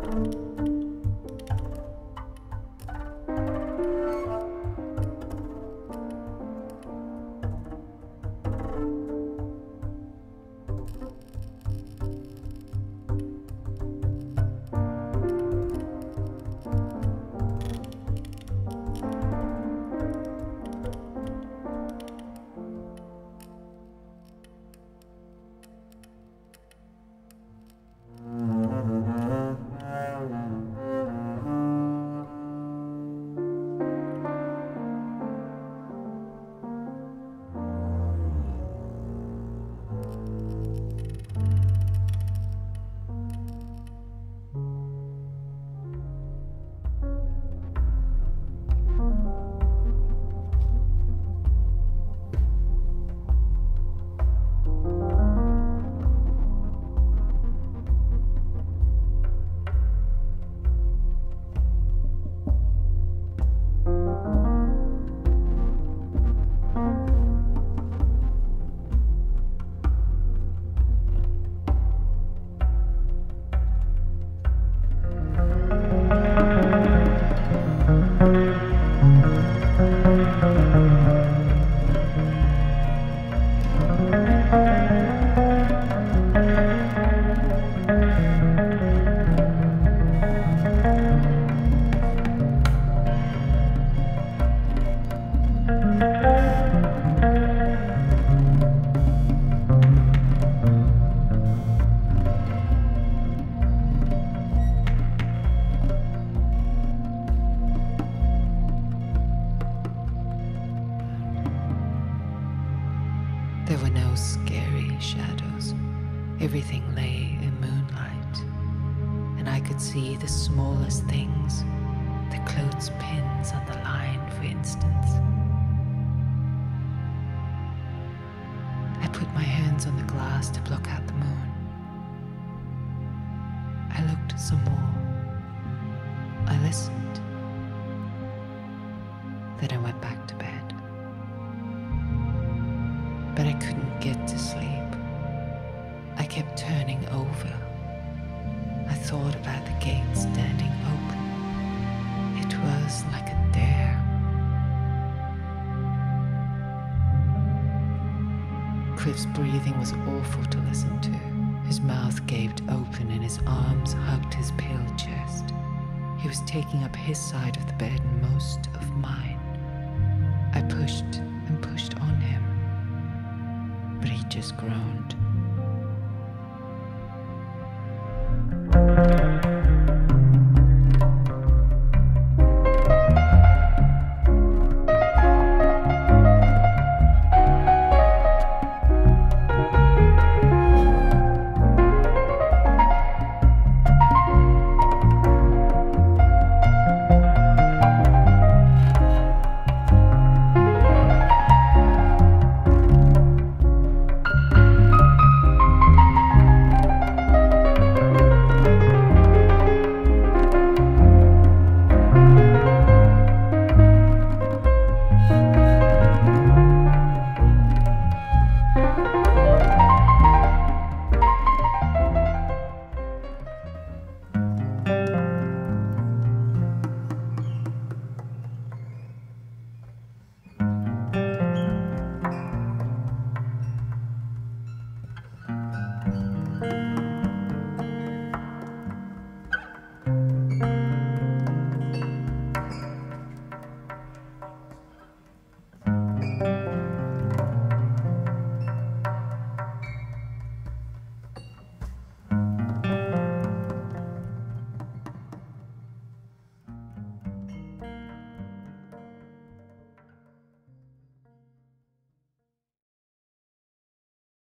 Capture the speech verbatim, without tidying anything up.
Everything lay in moonlight, and I could see the smallest things, the clothespins on the line, for instance. I put my hands on the glass to block out the moon. I looked some more. I listened. Then I went back to bed. But I couldn't get to sleep. I kept turning over. I thought about the gate standing open. It was like a dare. Cliff's breathing was awful to listen to. His mouth gaped open and his arms hugged his pale chest. He was taking up his side of the bed and most of mine. I pushed and pushed on him, but he just groaned.